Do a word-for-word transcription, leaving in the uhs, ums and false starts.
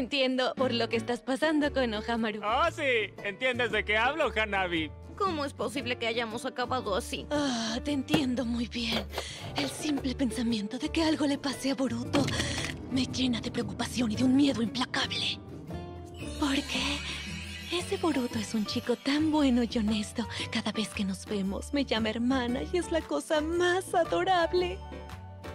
entiendo por lo que estás pasando, Konohamaru. ¡Oh, sí! ¿Entiendes de qué hablo, Hanabi? ¿Cómo es posible que hayamos acabado así? Ah, te entiendo muy bien. El simple pensamiento de que algo le pase a Boruto me llena de preocupación y de un miedo implacable. Porque ese Boruto es un chico tan bueno y honesto. Cada vez que nos vemos me llama hermana y es la cosa más adorable.